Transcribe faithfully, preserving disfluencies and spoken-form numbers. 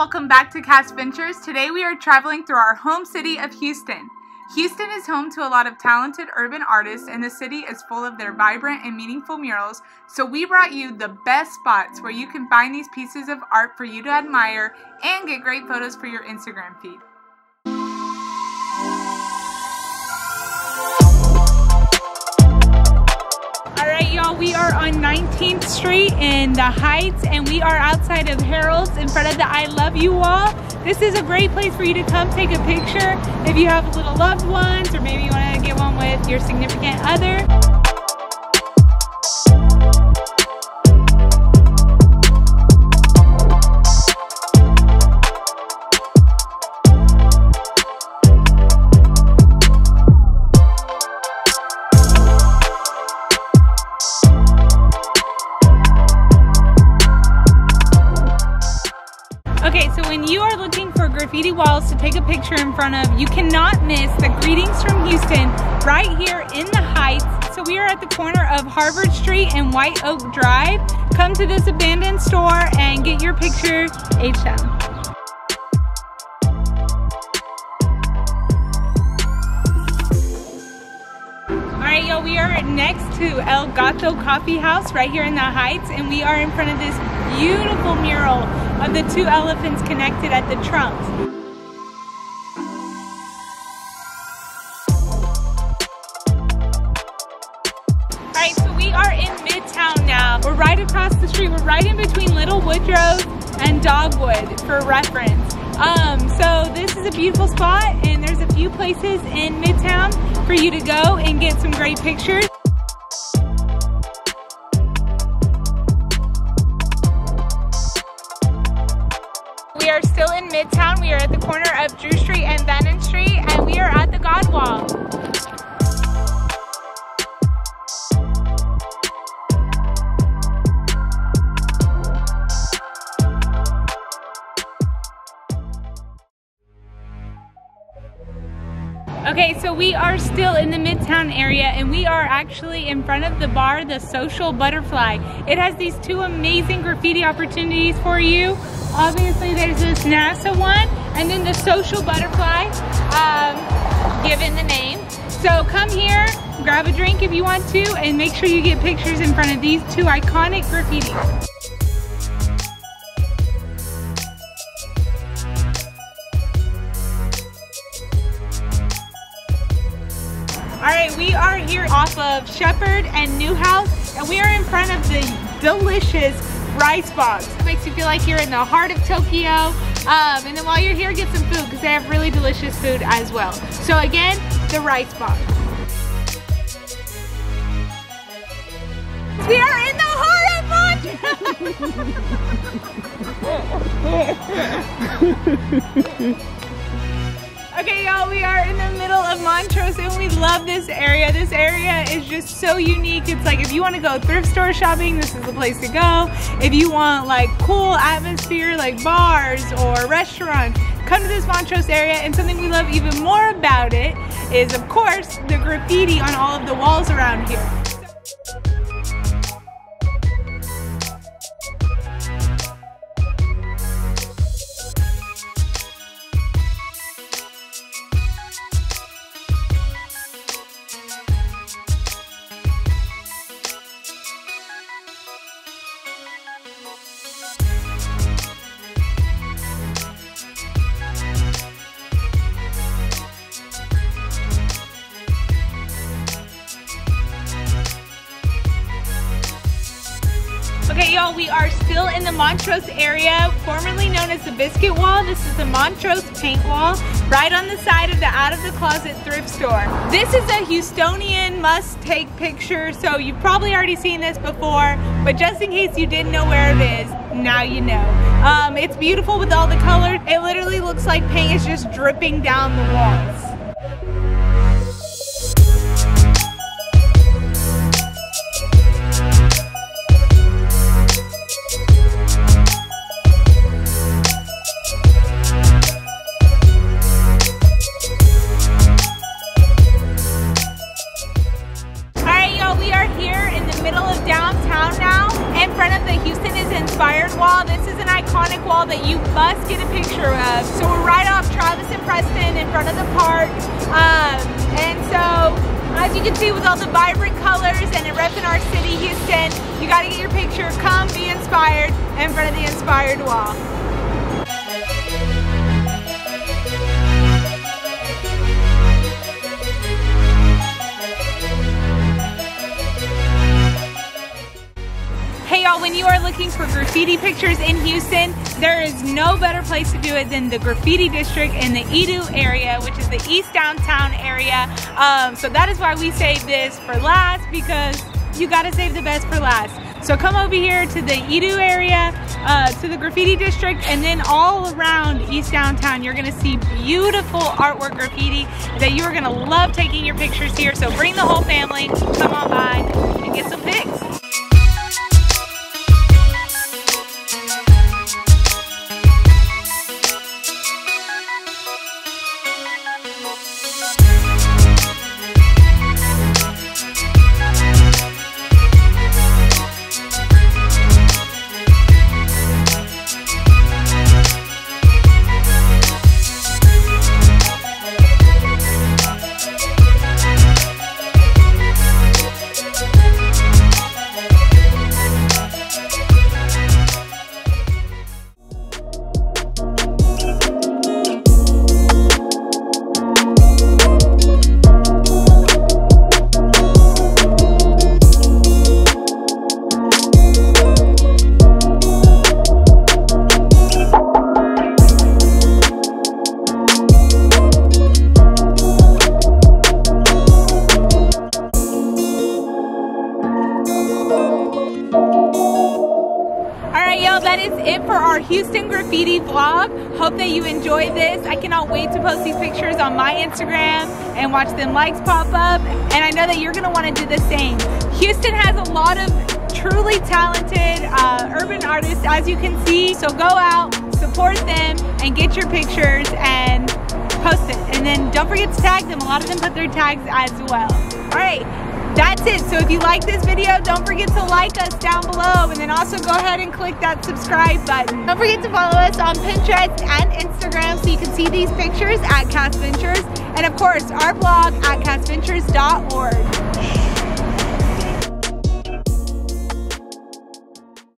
welcome back to Cass Ventures. Today we are traveling through our home city of Houston. Houston is home to a lot of talented urban artists, and the city is full of their vibrant and meaningful murals, so we brought you the best spots where you can find these pieces of art for you to admire and get great photos for your Instagram feed. Alright y'all, we are on nineteenth street in the Heights, and we are outside of Harold's in front of the I Love You wall. This is a great place for you to come take a picture if you have little loved ones, or maybe you want to get one with your significant other. Okay, so when you are looking for graffiti walls to take a picture in front of, you cannot miss the Greetings from Houston right here in the Heights. So we are at the corner of Harvard Street and White Oak Drive. Come to this abandoned store and get your picture H M. Alright y'all, we are next to El Gato Coffee House right here in the Heights, and we are in front of this beautiful mural of the two elephants connected at the trunks. Alright, so we are in Midtown now. We're right across the street. We're right in between Little Woodrow and Dogwood for reference. Um, so this is a beautiful spot, and there's a few places in Midtown for you to go and get some great pictures. We are still in Midtown. We are at the corner of Drew Street and Bannon Street, and we are at the God Wall. Okay, so we are still in the Midtown area, and we are actually in front of the bar, the Social Butterfly. It has these two amazing graffiti opportunities for you. Obviously, there's this NASA one, and then the Social Butterfly, um, given the name. So come here, grab a drink if you want to, and make sure you get pictures in front of these two iconic graffitis. Alright, we are here off of Shepherd and Newhouse, and we are in front of the delicious Rice Box. It makes you feel like you're in the heart of Tokyo. Um, and then while you're here, get some food, because they have really delicious food as well. So again, the Rice Box. We are in the heart of Montrose! Okay y'all, we are in the middle of Montrose, and we love this area. This area is just so unique. It's like if you want to go thrift store shopping, this is the place to go. If you want like cool atmosphere like bars or restaurants, come to this Montrose area. And something we love even more about it is, of course, the graffiti on all of the walls around here. Okay y'all, we are still in the Montrose area, formerly known as the Biscuit Wall. This is the Montrose Paint Wall, right on the side of the Out of the Closet thrift store. This is a Houstonian must-take picture, so you've probably already seen this before, but just in case you didn't know where it is, now you know. Um, it's beautiful with all the colors. It literally looks like paint is just dripping down the walls. middle of downtown now, in front of the Houston is Inspired wall. This is an iconic wall that you must get a picture of. So we're right off Travis and Preston in front of the park. Um, and so, as you can see with all the vibrant colors and it repping our city, Houston, you gotta get your picture. Come be inspired in front of the Inspired Wall. Hey y'all, when you are looking for graffiti pictures in Houston, there is no better place to do it than the Graffiti District in the Edu area, which is the East Downtown area. Um, so that is why we saved this for last, because you gotta save the best for last. So come over here to the Edu area, uh, to the Graffiti District, and then all around East Downtown, you're gonna see beautiful artwork graffiti that you are gonna love taking your pictures here. So bring the whole family, come on by and get some pics. That is it for our Houston graffiti vlog. Hope that you enjoyed this. I cannot wait to post these pictures on my Instagram and watch them likes pop up. And I know that you're gonna wanna do the same. Houston has a lot of truly talented uh, urban artists, as you can see. So go out, support them, and get your pictures and post it. And then don't forget to tag them. A lot of them put their tags as well. All right. That's it. So if you like this video, don't forget to like us down below, and then also go ahead and click that subscribe button. Don't forget to follow us on Pinterest and Instagram so you can see these pictures at Cass Ventures, and of course our blog at cass ventures dot org.